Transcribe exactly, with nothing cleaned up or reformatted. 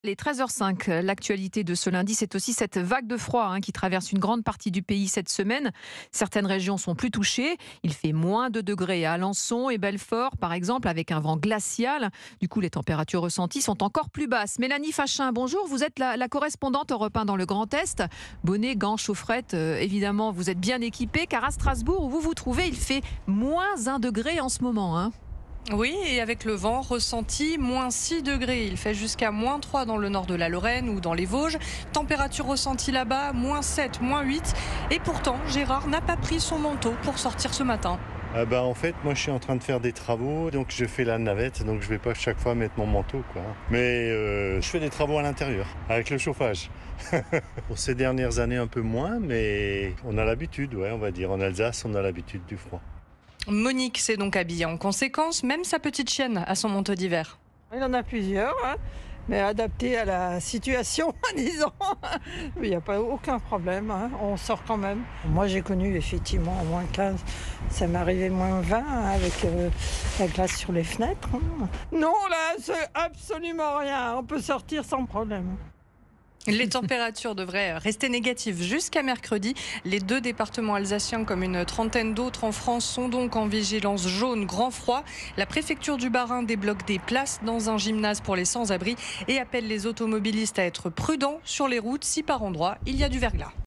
Les treize heures cinq, l'actualité de ce lundi, c'est aussi cette vague de froid hein, qui traverse une grande partie du pays cette semaine. Certaines régions sont plus touchées. Il fait moins de degrés à Alençon et Belfort, par exemple, avec un vent glacial. Du coup, les températures ressenties sont encore plus basses. Mélanie Fachin, bonjour. Vous êtes la, la correspondante Europe un dans le Grand Est. Bonnet, gants, chaufferette, euh, évidemment, vous êtes bien équipés. Car à Strasbourg, où vous vous trouvez, il fait moins un degré en ce moment. Hein. Oui, et avec le vent ressenti, moins six degrés. Il fait jusqu'à moins trois dans le nord de la Lorraine ou dans les Vosges. Température ressentie là-bas, moins sept, moins huit. Et pourtant, Gérard n'a pas pris son manteau pour sortir ce matin. Ah bah en fait, moi je suis en train de faire des travaux, donc je fais la navette, donc je vais pas chaque fois mettre mon manteau, quoi. Mais euh, je fais des travaux à l'intérieur, avec le chauffage. Pour ces dernières années, un peu moins, mais on a l'habitude, ouais, on va dire. En Alsace, on a l'habitude du froid. Monique s'est donc habillée en conséquence, même sa petite chienne a son manteau d'hiver. Il en a plusieurs, hein, mais adaptés à la situation, disons. Il n'y a pas aucun problème, hein, on sort quand même. Moi, j'ai connu effectivement moins quinze, ça m'est arrivé moins vingt hein, avec euh, la glace sur les fenêtres. Hein. Non, là, c'est absolument rien, on peut sortir sans problème. Les températures devraient rester négatives jusqu'à mercredi. Les deux départements alsaciens, comme une trentaine d'autres en France, sont donc en vigilance jaune grand froid. La préfecture du Bas-Rhin débloque des places dans un gymnase pour les sans-abri et appelle les automobilistes à être prudents sur les routes si par endroit il y a du verglas.